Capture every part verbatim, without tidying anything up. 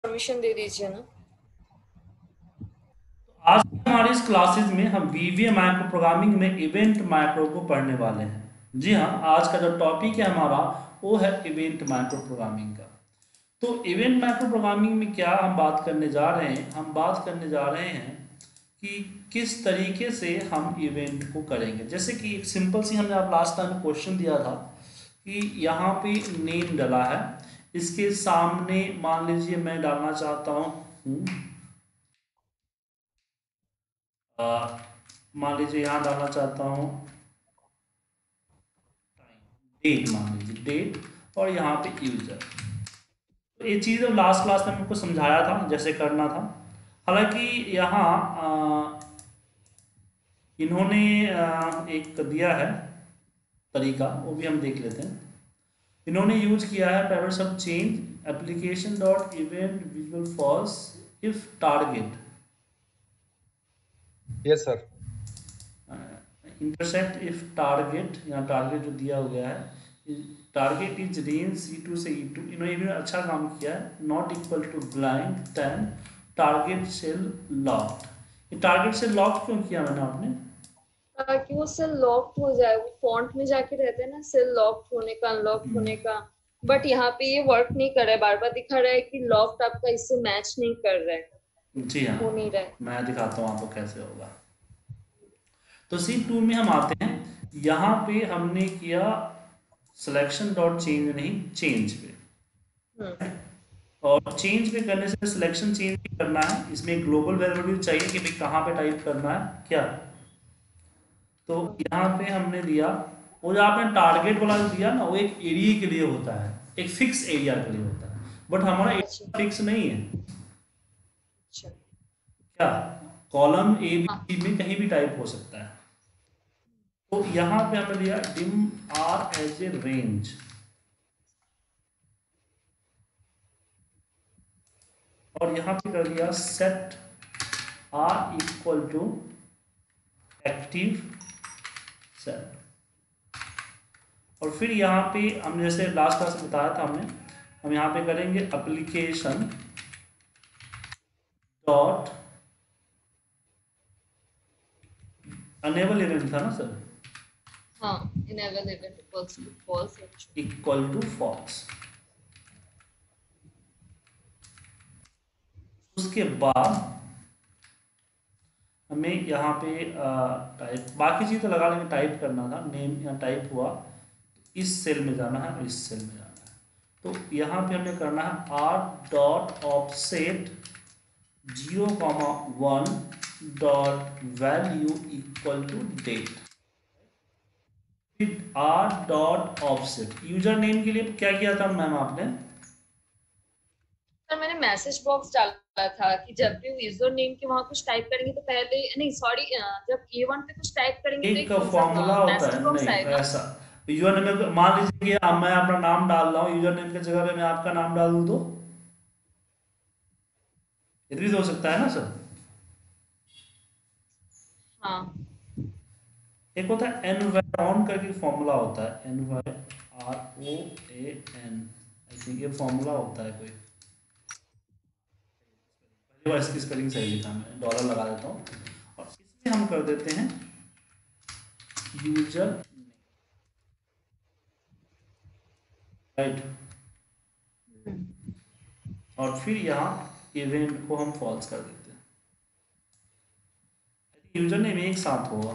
Permission दे दीजिए ना। आज की हमारी इस क्लासेस में हम वीवीए माइक्रो प्रोग्रामिंग में इवेंट माइक्रो को पढ़ने वाले हैं। जी हाँ, आज का जो टॉपिक है हमारा वो है इवेंट माइक्रो प्रोग्रामिंग का। तो इवेंट माइक्रो प्रोग्रामिंग में क्या हम बात करने जा रहे हैं, हम बात करने जा रहे हैं कि किस तरीके से हम इवेंट को करेंगे। जैसे कि एक सिंपल सी हमने आप लास्ट टाइम क्वेश्चन दिया था कि यहाँ पे नेम डला है, इसके सामने मान लीजिए मैं डालना चाहता हूँ, अ, मान लीजिए यहाँ डालना चाहता हूँ डेट, मान लीजिए डेट, और यहाँ पे यूजर। तो ये चीज़ लास्ट क्लास में हमको समझाया था जैसे करना था। हालांकि यहाँ अ, इन्होंने अ, एक दिया है तरीका, वो भी हम देख लेते हैं। इन्होंने यूज किया है private sub change application dot event visual false if target yes sir. Intersect if target, यहाँ टारगेट जो दिया हुआ है, target is range C two से ई टू। इन्होंने इन्होंने अच्छा काम किया है। Not equal to blank ten target cell locked. ये टारगेट सेल लॉक क्यों किया मैंने आपने? ताकि वो सेल लॉक हो जाए, वो फॉन्ट में जाके रहते हैं ना सेल लॉक होने का, अनलॉक होने का। बट यहाँ पे ये वर्क नहीं कर रहा है, बार बार दिखा रहा है कि लॉक्ड आपका इससे मैच नहीं कर रहा है, जी हाँ, हो नहीं रहा है। मैं दिखाता हूँ आपको कैसे होगा। तो सी टू में हम आते हैं। यहाँ पे हमने किया सिलेक्शन डॉट चेंज, नहीं चेंज पे। हम्म। और चेंज पे करने से सिलेक्शन चेंज भी करना है, इसमें ग्लोबल वेरिएबल चाहिए कि भाई कहाँ पे टाइप करना है क्या। तो यहाँ पे हमने दिया, वो जो आपने टारगेट वाला जो दिया ना, वो एक एरिया के लिए होता है, एक फिक्स एरिया के लिए होता है। बट हमारा अच्छा एरिया फिक्स नहीं है। अच्छा। क्या, कॉलम ए बी हाँ। सी में कहीं भी टाइप हो सकता है। तो यहाँ पे हमने दिया dim R as a range, और यहाँ पे कर दिया set R equal to active set. और फिर यहाँ पे हम जैसे लास्ट क्लास में बताया था हमने, हम यहाँ पे करेंगे एप्लीकेशन डॉट अनेबल इवेंट था ना सर, हाँ, enable event equals to false actually. Equal to false. उसके बाद हमें यहाँ पे टाइप, बाकी चीज़ तो लगा लेंगे, टाइप करना था, नेम यहाँ टाइप हुआ, इस सेल में जाना है और इस सेल में जाना है। तो यहाँ पे हमें करना है R dot offset zero comma one dot value equal to date. फिर R dot offset user name के लिए क्या किया था मैम आपने? सर मैंने मैसेज बॉक्स डाला था कि जब भी यूजर नेम के वहां कुछ टाइप करेंगे तो पहले, नहीं सॉरी, जब ए वन पे कुछ टाइप करेंगे तो एक एक फॉर्मूला होता मैसेज है, बॉक्स नहीं आएगा। ऐसा, यूजर नेम में मान लीजिए कि अब मैं अपना नाम डाल रहा हूँ, यूजर नेम की जगह पे मैं आपका नाम डाल दूँ तो ये भी तो हो सकता है ना सर। हाँ। एक होता है एनवायरन करके फॉर्मूला होता है, N Y R O A N, I think ये फॉर्मूला होता है कोई। पहली बार इसकी स्पेलिंग सही लिखा, मैं डॉलर लगा देता हूँ और इसमें हम कर देते हैं यूजर, राइट। और फिर यहाँ इवेंट को हम फॉल्स कर देते हैं। यूजर नेम एक साथ होगा।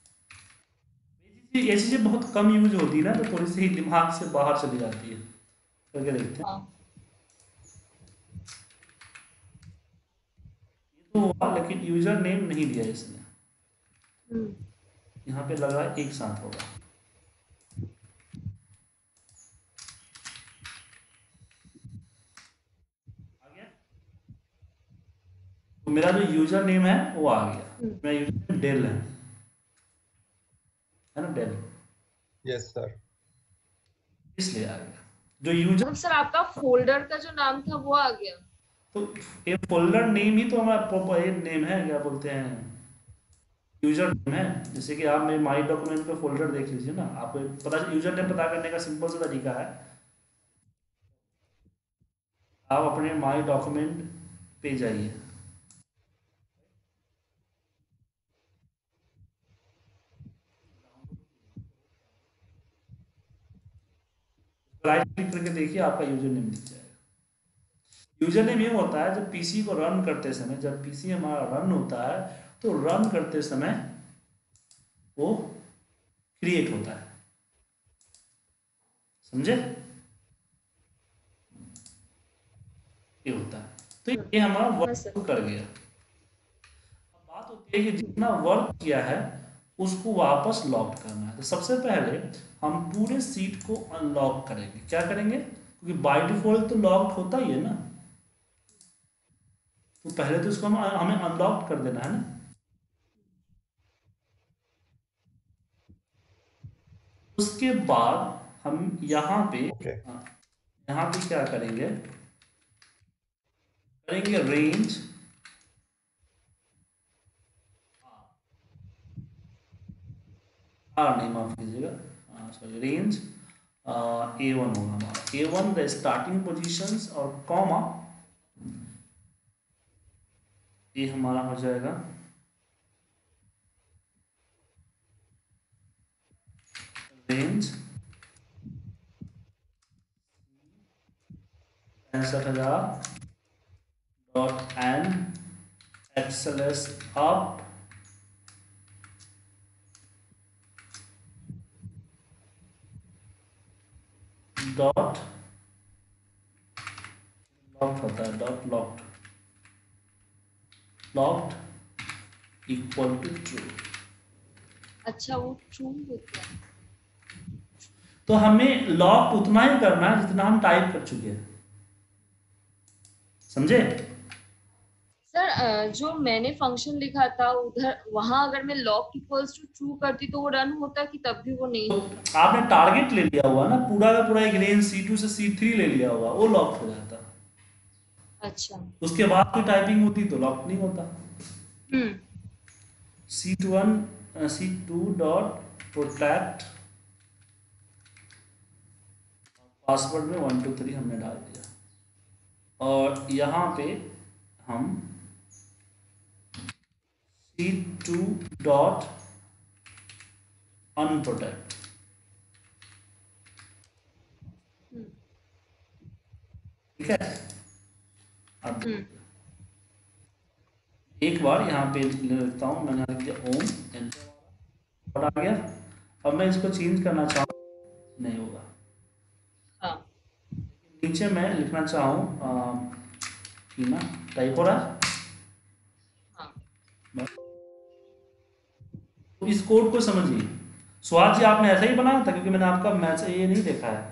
ये चीज़ें बहुत कम यूज होती है ना, तो थोड़ी सी दिमाग से बाहर चली जाती है, करके देखते हैं। हाँ। ये तो हुआ, लेकिन यूजर नेम नहीं दिया इसने, हम्म। यहाँ पे लग रहा है एक साथ होगा। आ गया? तो मेरा जो यूजर नेम है वो आ गया, हम्म। मेरा यूजर नेम डेल है है ना, डेल, यस सर। इसलिए आ गया जो यूजर। मतलब सर आपका फोल्डर का जो नाम था वो आ गया। तो ये फोल्डर नेम ही तो हमारा प्रॉपर ये नेम है, क्या बोलते हैं, यूजर नेम है। जैसे कि आप मेरे माई डॉक्यूमेंट पे फोल्डर देख लीजिए ना, आपको पता, यूजर नेम पता करने का सिंपल सा तरीका है। आप अपने माई डॉक्यूमेंट पे जाइए। राइट क्लिक करके देखिए, आपका यूजर नेम दिख जाएगा। यूजर नेम ये होता है जब पीसी को रन करते समय, जब पीसी हमारा रन होता है तो रन करते समय वो क्रिएट होता है, समझे? ये होता है। तो ये हमारा हाँ वर्क सर। कर गया। अब बात होती है कि जितना वर्क किया है उसको वापस लॉक करना है। तो सबसे पहले हम पूरे सीट को अनलॉक करेंगे। क्या करेंगे? क्योंकि बाय डिफॉल्ट तो लॉक होता ही है ना, तो पहले तो इसको हम हमें अनलॉक कर देना है ना। उसके बाद हम यहाँ पे ओके हाँ, यहाँ पे क्या करेंगे, करेंगे रेंज आर नहीं, माफ कीजिएगा, सॉरी, रेंज ए वन होगा हमारा। A one the starting positions और कॉमा ये हमारा हो जाएगा रेंज पैंसठ हजार dot N XLS up dot locked होता है, dot locked locked equal to true. अच्छा, वो ट्रू होता है। तो हमें लॉक उतना ही करना है जितना हम टाइप कर चुके हैं, समझे? सर अ, जो मैंने फंक्शन लिखा था उधर, वहां अगर मैं लॉक इक्वल्स टू ट्रू करती तो वो रन होता कि तब भी वो नहीं तो होता? आपने टारगेट ले लिया हुआ ना, पूरा का पूरा एक रेंज सी टू से सी थ्री ले लिया हुआ, वो लॉक हो जाता। अच्छा। उसके बाद कोई टाइपिंग होती तो लॉक नहीं होता। हम्म। C two one C two dot protect password में वन टू थ्री हमने डाल दिया, और यहाँ पे हम सी टू डॉट अनप्रोटेक्ट, ठीक है। अब हम्म। एक बार यहाँ पे लिखता हूँ, मैंने लिख दिया ओम, एंटर आ गया। अब मैं इसको चेंज करना चाहूँ, नहीं होगा। हाँ। नीचे मैं लिखना चाहूँ ना, टाइप हो रहा है। हाँ। तो इस कोड को समझिए। सुहास जी, आपने ऐसा ही बनाया था? क्योंकि मैंने आपका मैच ये नहीं देखा है।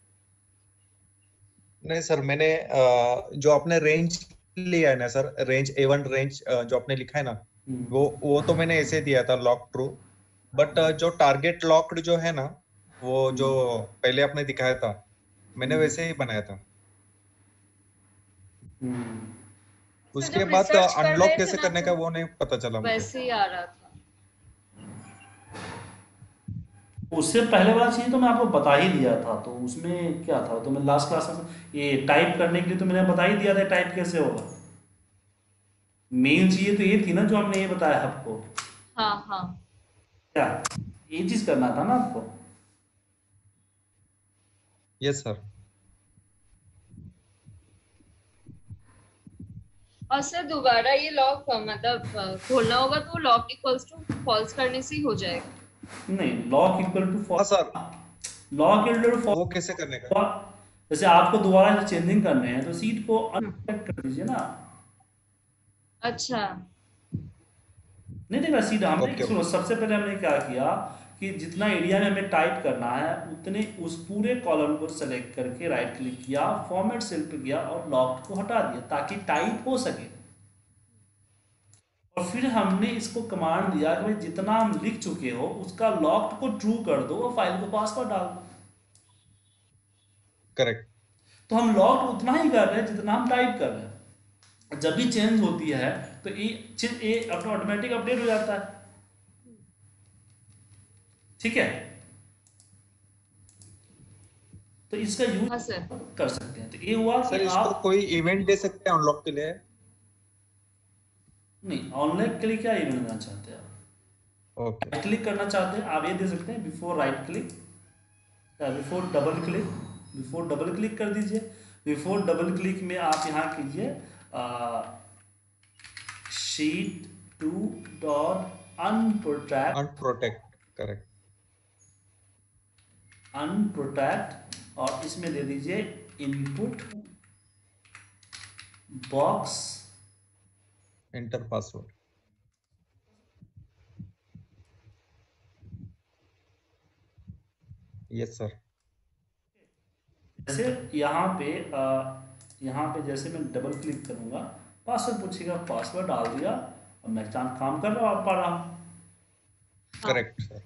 नहीं सर, मैंने अ, जो आपने रेंज लिया है ना sir, range A one range जो आपने लिखा है ना, वो वो तो मैंने ऐसे दिया था लॉक ट्रू। बट जो टारगेट लॉक्ड जो है ना, वो जो पहले आपने दिखाया था, मैंने वैसे ही बनाया था। सर उसके जब बाद रिसर्च कर अनलॉक रहे थे कैसे ना करने तो का वो नहीं पता चला मुझे। वैसे ही आ रहा था। उससे पहले वाला चीज़ तो मैं आपको बता ही दिया था, तो उसमें क्या था, तो मैं लास्ट क्लास में ये टाइप करने के लिए तो मैंने बता ही दिया था टाइप कैसे होगा। मेन चीज़ तो ये थी ना जो हमने ये बताया आपको। हाँ हाँ। क्या ये चीज़ करना था ना आपको? Yes sir. और सर दोबारा ये लॉक मतलब अ, खोलना होगा तो लॉक इक्वल्स टू फॉल्स करने से ही हो जाएगा? नहीं, लॉक इक्वल टू हाँ for, sir, lock equal to वो कैसे करने का? फॉर, जैसे आपको दोबारा चेंजिंग करने हैं तो सीट को हम्म। अनसेलेक्ट कर दीजिए ना। अच्छा। नहीं देखा सीट हमने, ओके सुनो, ओके। सबसे पहले हमने क्या किया कि जितना एरिया में हमें टाइप करना है उतने उस पूरे कॉलम को सेलेक्ट करके राइट क्लिक किया, फॉर्मेट सेल पे गया और लॉक को हटा दिया ताकि टाइप हो सके। और फिर हमने इसको कमांड दिया कि भाई जितना हम लिख चुके हो उसका लॉक को ट्रू कर दो और फाइल को पासवर्ड डाल दो। करेक्ट। तो हम लॉक उतना ही कर रहे हैं जितना हम टाइप कर रहे हैं। जब भी चेंज होती है तो ये चीज ये ऑटोमेटिक अपडेट हो जाता है, ठीक है। तो इसका यूज हाँ सर। कर सकते हैं। तो ये हुआ सर कि इसको आप कोई इवेंट दे सकते हैं अनलॉक के लिए? नहीं, ऑनलाइन के लिए क्या इवेंट देना चाहते हैं आप? ओके राइट क्लिक करना चाहते हैं आप, ये दे सकते हैं बिफोर राइट क्लिक या before double click. Before double click कर दीजिए। बिफोर डबल क्लिक में आप यहाँ कीजिए sheet two dot unprotect unprotect, correct. Unprotect और इसमें दे दीजिए input box enter password. Yes sir. जैसे यहाँ पे आ, यहाँ पे जैसे मैं डबल क्लिक करूँगा, पासवर्ड पूछेगा, पासवर्ड डाल दिया और मैं चांद काम कर रहा हूँ, पा रहा हूँ। Correct sir.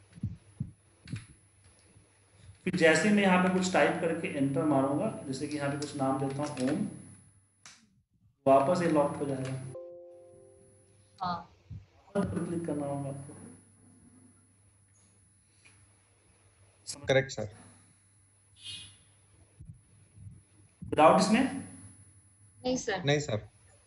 फिर जैसे मैं यहाँ पे कुछ टाइप करके एंटर मारूंगा, जैसे कि यहाँ पे कुछ नाम देता हूँ ओम, वापस ये लॉक हो जाएगा। हाँ पर क्लिक करना होगा आपको। Correct sir. विदाउट इसमें नहीं सर। नहीं सर।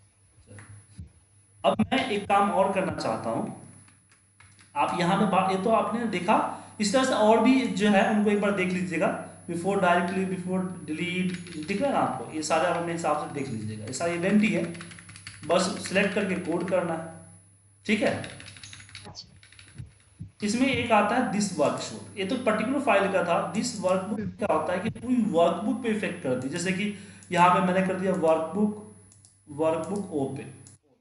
अब मैं एक काम और करना चाहता हूँ। आप यहाँ पे बात, ये तो आपने देखा, इस तरह से और भी जो है उनको एक बार देख लीजिएगा। बिफोर डायरेक्टली, बिफोर डिलीट, दिख रहा है ना आपको, ये सारे आप अपने हिसाब से देख लीजिएगा। ये सारा इवेंट ही है, बस सिलेक्ट करके कोड करना है, ठीक है। इसमें एक आता है दिस वर्कबुक, ये तो पर्टिकुलर फाइल का था। दिस वर्कबुक क्या होता है कि पूरी वर्कबुक पे इफेक्ट कर दी। जैसे कि यहाँ पे मैंने कर दिया workbook, workbook open,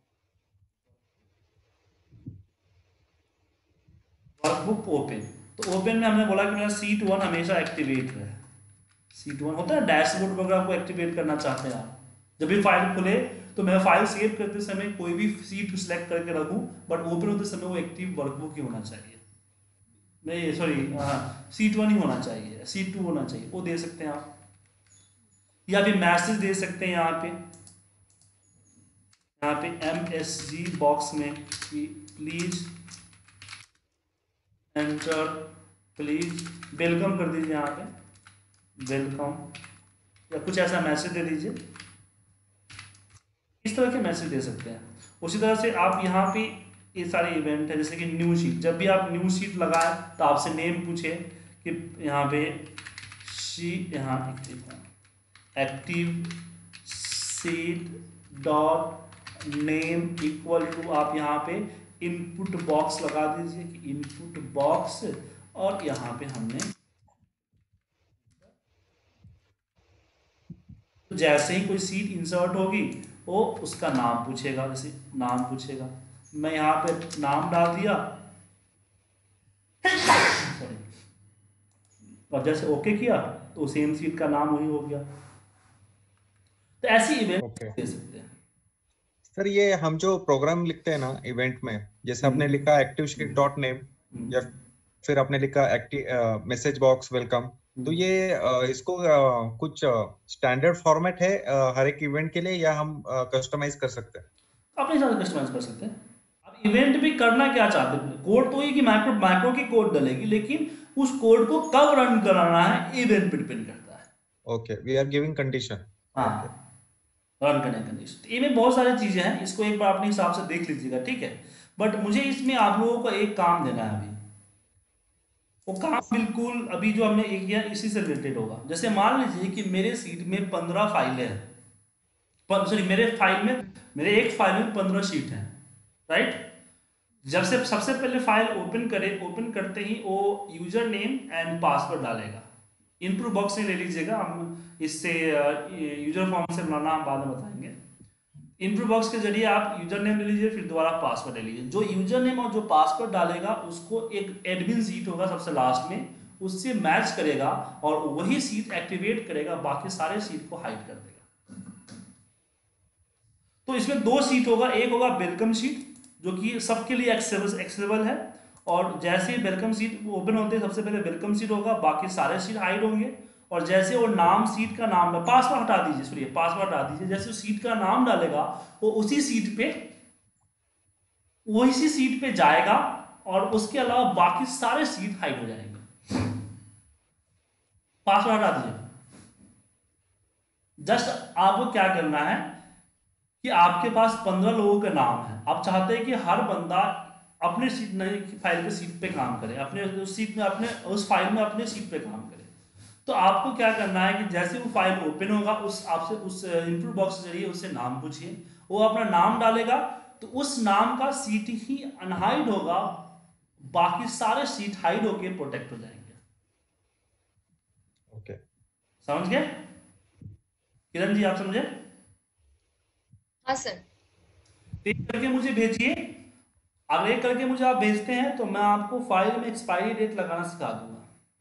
workbook open. तो ओपन में हमने बोला कि मेरा सीट वन हमेशा एक्टिवेट रहे। सीट वन होता है डैशबोर्ड वगैरह को एक्टिवेट करना चाहते हैं आप, जब भी फाइल खुले तो मैं फाइल सेव करते समय कोई भी सीट सिलेक्ट करके रखूं, बट ओपन होते समय वो एक्टिव वर्कबुक ही होना चाहिए। नहीं सॉरी, सीट वन ही होना चाहिए, सीट टू होना चाहिए, वो दे सकते हैं आप। या फिर मैसेज दे सकते हैं यहाँ पे, यहाँ पे एम एस जी बॉक्स में कि प्लीज एंटर, प्लीज वेलकम कर दीजिए यहाँ पे, वेलकम, या कुछ ऐसा मैसेज दे दीजिए। इस तरह के मैसेज दे सकते हैं। उसी तरह से आप यहाँ पे ये सारे इवेंट है, जैसे कि न्यू शीट, जब भी आप न्यू शीट लगाए तो आपसे नेम पूछे कि यहाँ पे शीट, यहाँ active sheet dot name equal to, आप यहाँ पे इनपुट बॉक्स लगा दीजिए कि इनपुट बॉक्स, और यहाँ पे हमने तो जैसे ही कोई सीट इंसर्ट होगी वो उसका नाम पूछेगा, जैसे नाम पूछेगा, मैं यहाँ पे नाम डाल दिया और जैसे ओके किया तो सेम सीट का नाम वही हो गया। तो ऐसी इवेंट ओके दे सकते हैं। सर, ये हम जो प्रोग्राम लिखते हैं ना इवेंट में, जैसे आपने लिखा एक्टिव शीट डॉट नेम, या फिर आपने लिखा एक्टिव मैसेज बॉक्स वेलकम, तो ये अ, इसको अ, कुछ स्टैंडर्ड फॉर्मेट है अ, हर एक इवेंट के लिए, या हम कस्टमाइज कर सकते हैं? अपने हिसाब से कस्टमाइज कर सकते हैं। अब इवेंट भी करना क्या चाहते हैं, कोड तो ये कि माइक्रो माइक्रो की कोड डलेगी, लेकिन उस कोड को कब रन कराना है इवेंट पे डिपेंड करता है। Okay, we are giving condition. हाँ, रन करने कंडीशन, इनमें बहुत सारी चीजें हैं, इसको एक बार अपने हिसाब से देख लीजिएगा, ठीक है। बट मुझे इसमें आप लोगों को एक काम देना है अभी, वो काम बिल्कुल अभी जो हमने एक किया इसी से रिलेटेड होगा। जैसे मान लीजिए कि मेरे सीट में पंद्रह फाइलें हैं, सॉरी मेरे फाइल में मेरे एक फाइल में पंद्रह शीट हैं, राइट। जब से सबसे पहले फाइल ओपन करे, ओपन करते ही वो यूजर नेम एंड पासवर्ड डालेगा। इनपुट बॉक्स से ले लीजिएगा, हम इससे यूजर फॉर्म से बनाना हम बाद में बताएंगे। इनपुट बॉक्स के जरिए आप यूजर नेम ले लीजिए, फिर दोबारा पासवर्ड ले लीजिए। जो यूजर नेम और जो पासवर्ड डालेगा उसको एक एडमिन सीट होगा सबसे लास्ट में, उससे मैच करेगा और वही सीट एक्टिवेट करेगा, बाकी सारे सीट को हाइड कर देगा। तो इसमें दो सीट होगा, एक होगा वेलकम सीट जो कि सबके लिए एक्सेसिबल है, और जैसे ही वेलकम सीट ओपन होते हैं सबसे पहले वेलकम सीट होगा, बाकी सारे सीट हाइड होंगे। और जैसे वो नाम सीट का नाम, पासवर्ड हटा दीजिए, सॉरी पासवर्ड हटा दीजिए, जैसे सीट का नाम डालेगा वो उसी सीट पे वो इसी सीट पे जाएगा, और उसके अलावा बाकी सारे सीट हाइड हो जाएंगे। पासवर्ड हटा दीजिए। जस्ट आपको क्या करना है कि आपके पास पंद्रह लोगों का नाम है, आप चाहते हैं कि हर बंदा अपने सीट नहीं फाइल के सीट पे काम करे, अपने उस सीट में अपने उस फाइल में अपने सीट पे काम करे। तो आपको क्या करना है कि जैसे वो फाइल ओपन होगा उस आपसे उस इनपुट बॉक्स के जरिए उससे नाम पूछिए, वो अपना नाम डालेगा तो उस नाम का सीट ही अनहाइड होगा, बाकी सारे सीट हाइड होके प्रोटेक्ट हो जाएंगे। ओके, समझ गए किरण जी, आप समझे? हाँ सर। एक करके मुझे भेजिए, अगर एक करके मुझे आप भेजते हैं तो मैं आपको फाइल में एक्सपायरी डेट लगाना सिखा दूंगा।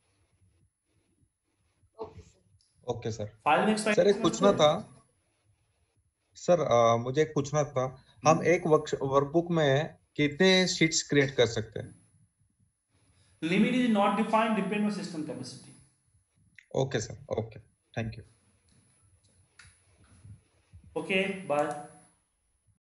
Okay sir. Okay sir. File में सर एक्सपायरी एक पूछना था सर, अ, मुझे एक पूछना था, हम एक वर्क वर्कबुक में कितने शीट्स क्रिएट कर सकते हैं? Limit is not defined, depend on system capacity. Okay sir, okay, thank you. Okay, bye.